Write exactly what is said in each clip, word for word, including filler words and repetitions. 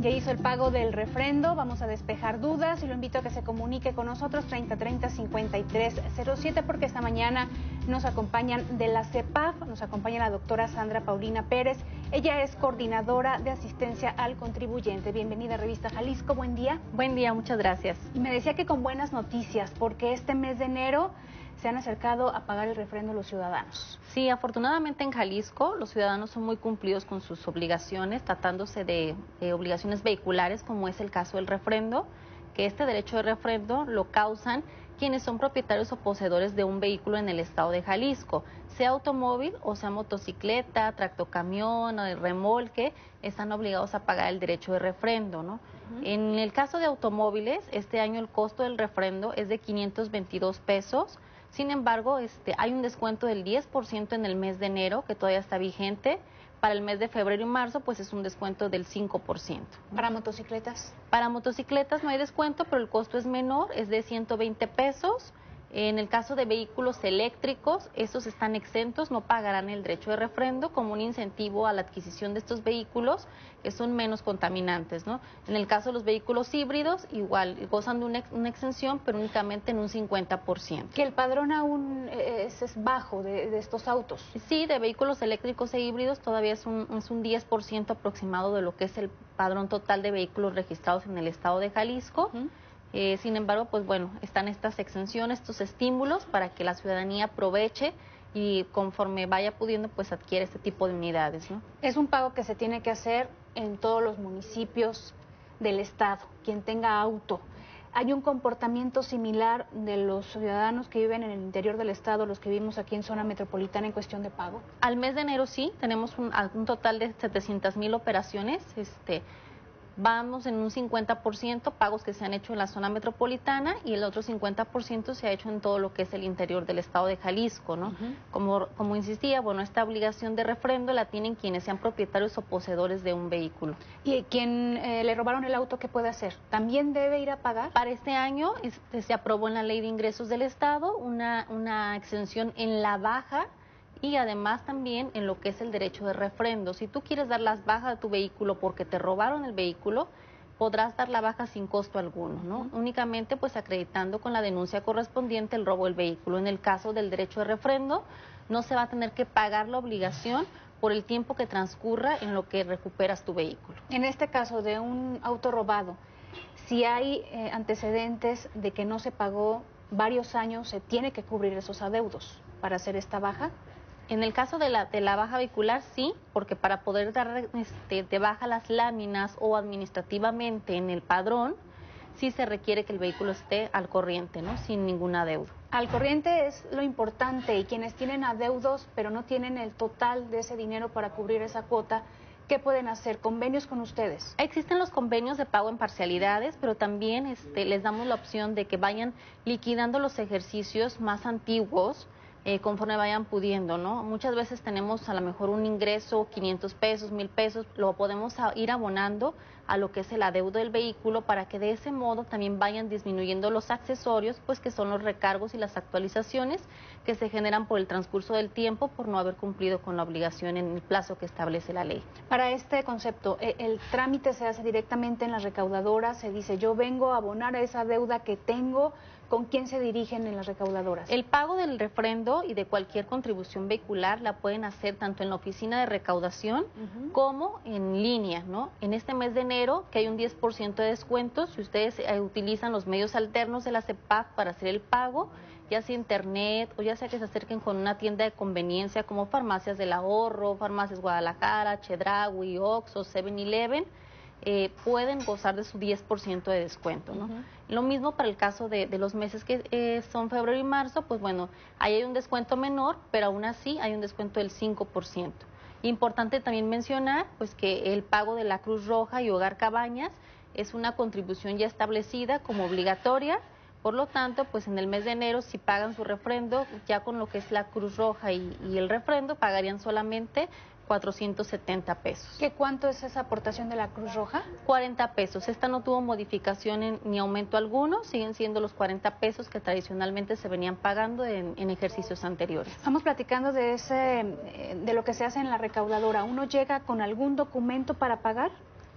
Ya hizo el pago del refrendo, vamos a despejar dudas y lo invito a que se comunique con nosotros treinta treinta cincuenta y tres cero siete porque esta mañana nos acompañan de la CEPAF, nos acompaña la doctora Sandra Paulina Pérez. Ella es coordinadora de asistencia al contribuyente. Bienvenida a Revista Jalisco, buen día. Buen día, muchas gracias. Y me decía que con buenas noticias porque este mes de enero se han acercado a pagar el refrendo los ciudadanos. Sí, afortunadamente en Jalisco los ciudadanos son muy cumplidos con sus obligaciones, tratándose de eh, obligaciones vehiculares, como es el caso del refrendo, que este derecho de refrendo lo causan quienes son propietarios o poseedores de un vehículo en el estado de Jalisco, sea automóvil o sea motocicleta, tractocamión o remolque, están obligados a pagar el derecho de refrendo, ¿no? Uh-huh. En el caso de automóviles, este año el costo del refrendo es de quinientos veintidós pesos. Sin embargo, este, hay un descuento del diez por ciento en el mes de enero, que todavía está vigente. Para el mes de febrero y marzo, pues es un descuento del cinco por ciento. ¿Para motocicletas? Para motocicletas no hay descuento, pero el costo es menor, es de ciento veinte pesos. En el caso de vehículos eléctricos, estos están exentos, no pagarán el derecho de refrendo como un incentivo a la adquisición de estos vehículos que son menos contaminantes, ¿no? En el caso de los vehículos híbridos, igual, gozan de una, ex, una exención, pero únicamente en un cincuenta por ciento. ¿Que el padrón aún es, es bajo de, de estos autos? Sí, de vehículos eléctricos e híbridos todavía es un, es un diez por ciento aproximado de lo que es el padrón total de vehículos registrados en el estado de Jalisco. Uh-huh. Eh, sin embargo, pues bueno, están estas exenciones, estos estímulos para que la ciudadanía aproveche y conforme vaya pudiendo, pues adquiere este tipo de unidades, ¿no? Es un pago que se tiene que hacer en todos los municipios del estado, quien tenga auto. ¿Hay un comportamiento similar de los ciudadanos que viven en el interior del estado, los que vivimos aquí en zona metropolitana en cuestión de pago? Al mes de enero sí, tenemos un, un total de setecientas mil operaciones, este... Vamos en un cincuenta por ciento pagos que se han hecho en la zona metropolitana y el otro cincuenta por ciento se ha hecho en todo lo que es el interior del estado de Jalisco, ¿no? Uh-huh. Como, como insistía, bueno, esta obligación de refrendo la tienen quienes sean propietarios o poseedores de un vehículo. ¿Y quien eh, le robaron el auto, qué puede hacer? ¿También debe ir a pagar? Para este año este, se aprobó en la Ley de Ingresos del Estado una, una exención en la baja y además también en lo que es el derecho de refrendo. Si tú quieres dar las bajas de tu vehículo porque te robaron el vehículo, podrás dar la baja sin costo alguno, ¿no? Uh-huh. Únicamente pues acreditando con la denuncia correspondiente el robo del vehículo. En el caso del derecho de refrendo, no se va a tener que pagar la obligación por el tiempo que transcurra en lo que recuperas tu vehículo. En este caso de un auto robado, si hay eh, antecedentes de que no se pagó varios años, ¿se tiene que cubrir esos adeudos para hacer esta baja? En el caso de la, de la baja vehicular, sí, porque para poder dar este, de baja las láminas o administrativamente en el padrón, sí se requiere que el vehículo esté al corriente, ¿no? Sin ningún adeudo. Al corriente es lo importante y quienes tienen adeudos pero no tienen el total de ese dinero para cubrir esa cuota, ¿qué pueden hacer? ¿Convenios con ustedes? Existen los convenios de pago en parcialidades, pero también este, les damos la opción de que vayan liquidando los ejercicios más antiguos, Eh, conforme vayan pudiendo, ¿no? Muchas veces tenemos a lo mejor un ingreso, quinientos pesos, mil pesos, lo podemos a, ir abonando a lo que es el adeudo del vehículo para que de ese modo también vayan disminuyendo los accesorios, pues que son los recargos y las actualizaciones que se generan por el transcurso del tiempo por no haber cumplido con la obligación en el plazo que establece la ley. Para este concepto, el trámite se hace directamente en la recaudadora, se dice yo vengo a abonar a esa deuda que tengo. ¿Con quién se dirigen en las recaudadoras? El pago del refrendo y de cualquier contribución vehicular la pueden hacer tanto en la oficina de recaudación uh-huh. como en línea, ¿no? En este mes de enero, que hay un diez por ciento de descuento, si ustedes eh, utilizan los medios alternos de la CEPAF para hacer el pago, ya sea internet o ya sea que se acerquen con una tienda de conveniencia como Farmacias del Ahorro, Farmacias Guadalajara, Chedraui, Oxxo, seven eleven, Eh, pueden gozar de su diez por ciento de descuento, ¿no? Uh-huh. Lo mismo para el caso de, de los meses que eh, son febrero y marzo, pues bueno, ahí hay un descuento menor, pero aún así hay un descuento del cinco por ciento. Importante también mencionar pues que el pago de la Cruz Roja y Hogar Cabañas es una contribución ya establecida como obligatoria, por lo tanto, pues en el mes de enero si pagan su refrendo, ya con lo que es la Cruz Roja y, y el refrendo, pagarían solamente cuatrocientos setenta pesos. ¿Qué cuánto es esa aportación de la Cruz Roja? cuarenta pesos. Esta no tuvo modificación en, ni aumento alguno, siguen siendo los cuarenta pesos que tradicionalmente se venían pagando en, en ejercicios anteriores. Estamos platicando de ese, de lo que se hace en la recaudadora. ¿Uno llega con algún documento para pagar?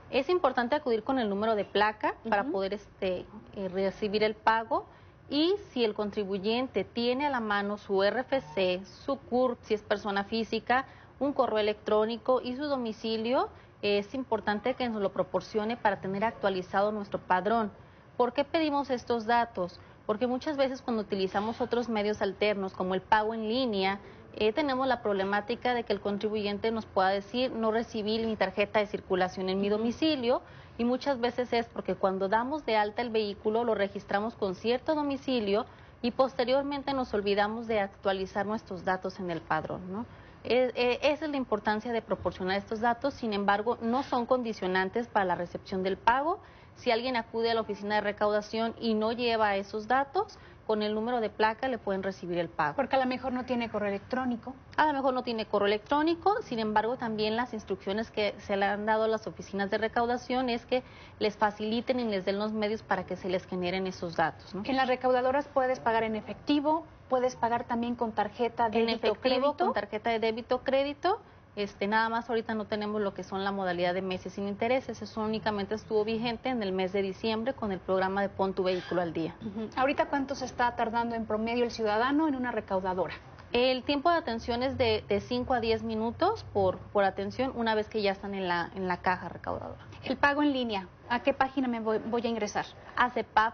Es importante acudir con el número de placa uh-huh. para poder este, eh, recibir el pago, y si el contribuyente tiene a la mano su R F C, su C U R P, si es persona física, un correo electrónico y su domicilio, eh, es importante que nos lo proporcione para tener actualizado nuestro padrón. ¿Por qué pedimos estos datos? Porque muchas veces cuando utilizamos otros medios alternos como el pago en línea, eh, tenemos la problemática de que el contribuyente nos pueda decir no recibí mi tarjeta de circulación en mi domicilio, y muchas veces es porque cuando damos de alta el vehículo lo registramos con cierto domicilio y posteriormente nos olvidamos de actualizar nuestros datos en el padrón, ¿no? Eh, eh, esa es la importancia de proporcionar estos datos. Sin embargo, no son condicionantes para la recepción del pago. Si alguien acude a la oficina de recaudación y no lleva esos datos, con el número de placa le pueden recibir el pago. Porque a lo mejor no tiene correo electrónico. A lo mejor no tiene correo electrónico, sin embargo también las instrucciones que se le han dado a las oficinas de recaudación es que les faciliten y les den los medios para que se les generen esos datos, ¿no? En las recaudadoras puedes pagar en efectivo, puedes pagar también con tarjeta de débito, en efectivo, crédito. Con tarjeta de débito crédito. Este, nada más ahorita no tenemos lo que son la modalidad de meses sin intereses, eso únicamente estuvo vigente en el mes de diciembre con el programa de Pon tu Vehículo al Día. Uh-huh. ¿Ahorita cuánto se está tardando en promedio el ciudadano en una recaudadora? El tiempo de atención es de, de cinco a diez minutos por, por atención una vez que ya están en la, en la caja recaudadora. El pago en línea, ¿a qué página me voy, voy a ingresar? A cepap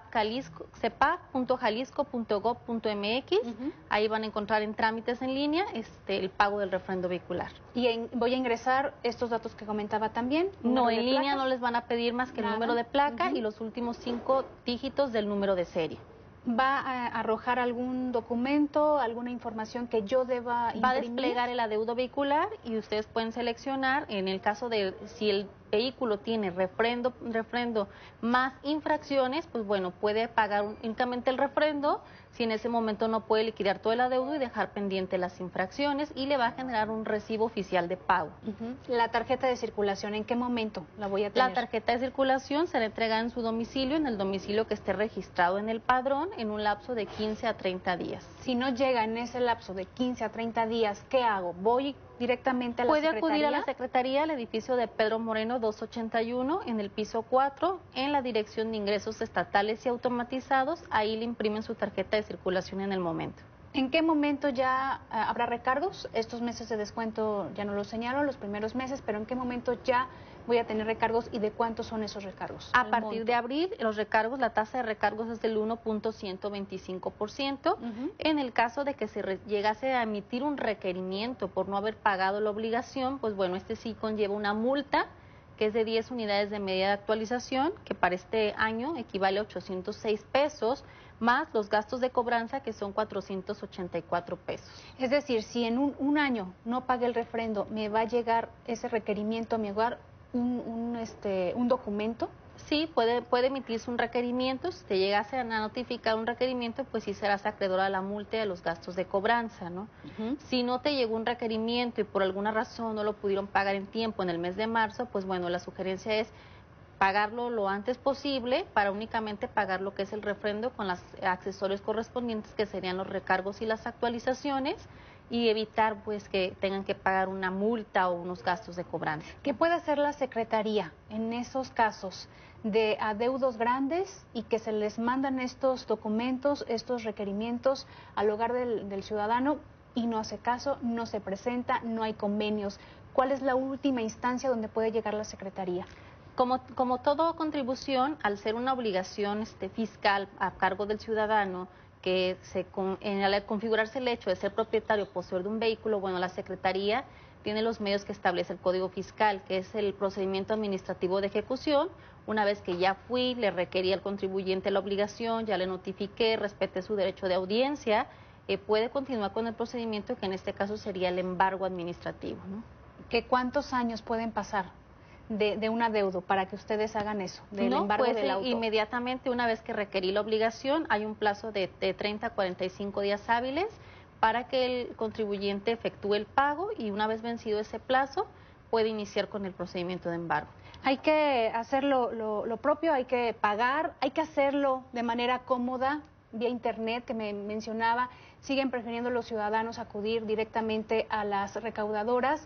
punto jalisco punto gob punto mx, uh-huh. Ahí van a encontrar en trámites en línea este, el pago del refrendo vehicular. ¿Y en, voy a ingresar estos datos que comentaba también? No, en línea placas? No les van a pedir más que Nada. El número de placa uh-huh. y los últimos cinco dígitos del número de serie. ¿Va a arrojar algún documento, alguna información que yo deba imprimir? Va a desplegar el adeudo vehicular y ustedes pueden seleccionar, en el caso de si el vehículo tiene refrendo, refrendo más infracciones, pues bueno, puede pagar únicamente el refrendo, si en ese momento no puede liquidar todo el adeudo y dejar pendiente las infracciones, y le va a generar un recibo oficial de pago. Uh-huh. La tarjeta de circulación, ¿en qué momento la voy a tener? La tarjeta de circulación será entregada en su domicilio, en el domicilio que esté registrado en el padrón, en un lapso de quince a treinta días. Si no llega en ese lapso de quince a treinta días, ¿qué hago? ¿Voy directamente a la Puede secretaría? Puede acudir a la secretaría, al edificio de Pedro Moreno doscientos ochenta y uno, en el piso cuatro, en la Dirección de Ingresos Estatales y Automatizados. Ahí le imprimen su tarjeta de circulación en el momento. ¿En qué momento ya uh, habrá recargos? Estos meses de descuento ya no los señalo, los primeros meses, pero ¿en qué momento ya voy a tener recargos y de cuántos son esos recargos? A partir monto. de abril, los recargos, la tasa de recargos es del uno punto ciento veinticinco por ciento. Uh-huh. En el caso de que se re llegase a emitir un requerimiento por no haber pagado la obligación, pues bueno, este sí conlleva una multa que es de diez unidades de medida de actualización, que para este año equivale a ochocientos seis pesos, más los gastos de cobranza, que son cuatrocientos ochenta y cuatro pesos. Es decir, si en un, un año no pague el refrendo, ¿me va a llegar ese requerimiento a mi hogar, un, un, este, un documento? Sí, puede, puede emitirse un requerimiento. Si te llegase a notificar un requerimiento, pues sí serás acreedora a la multa y a los gastos de cobranza, ¿no? Uh-huh. Si no te llegó un requerimiento y por alguna razón no lo pudieron pagar en tiempo en el mes de marzo, pues bueno, la sugerencia es pagarlo lo antes posible para únicamente pagar lo que es el refrendo con los accesorios correspondientes, que serían los recargos y las actualizaciones, y evitar pues que tengan que pagar una multa o unos gastos de cobranza. ¿Qué puede hacer la Secretaría en esos casos de adeudos grandes y que se les mandan estos documentos, estos requerimientos al hogar del, del ciudadano y no hace caso, no se presenta, no hay convenios? ¿Cuál es la última instancia donde puede llegar la Secretaría? Como, como toda contribución, al ser una obligación este, fiscal a cargo del ciudadano, que se, en, al configurarse el hecho de ser propietario o poseedor de un vehículo, bueno, la Secretaría tiene los medios que establece el Código Fiscal, que es el procedimiento administrativo de ejecución. Una vez que ya fui, le requerí al contribuyente la obligación, ya le notifiqué, respeté su derecho de audiencia, eh, puede continuar con el procedimiento, que en este caso sería el embargo administrativo, ¿no? ¿Qué cuántos años pueden pasar de, de un adeudo para que ustedes hagan eso, del no, embargo pues, del auto? Inmediatamente, una vez que requerí la obligación, hay un plazo de, de treinta a cuarenta y cinco días hábiles para que el contribuyente efectúe el pago, y una vez vencido ese plazo puede iniciar con el procedimiento de embargo. Hay que hacer lo, lo, lo propio, hay que pagar, hay que hacerlo de manera cómoda, vía internet, que me mencionaba. Siguen prefiriendo los ciudadanos acudir directamente a las recaudadoras,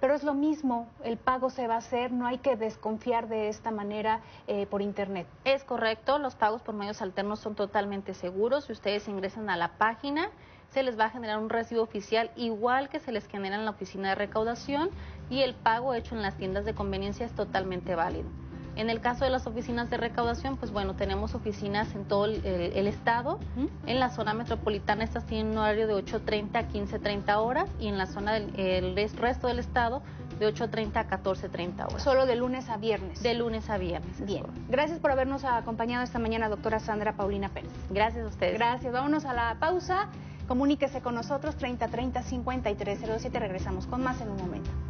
Pero es lo mismo, el pago se va a hacer, no hay que desconfiar de esta manera eh, por internet. Es correcto, los pagos por medios alternos son totalmente seguros. Si ustedes ingresan a la página, se les va a generar un recibo oficial igual que se les genera en la oficina de recaudación, y el pago hecho en las tiendas de conveniencia es totalmente válido. En el caso de las oficinas de recaudación, pues bueno, tenemos oficinas en todo el, el, el estado. ¿Mm? En la zona metropolitana estas tienen un horario de ocho treinta a quince treinta horas, y en la zona del el resto del estado de ocho treinta a catorce treinta horas. Solo de lunes a viernes. De lunes a viernes. Bien. Gracias por habernos acompañado esta mañana, doctora Sandra Paulina Pérez. Gracias a ustedes. Gracias. Vámonos a la pausa. Comuníquese con nosotros treinta treinta cincuenta y tres cero siete. Regresamos con más en un momento.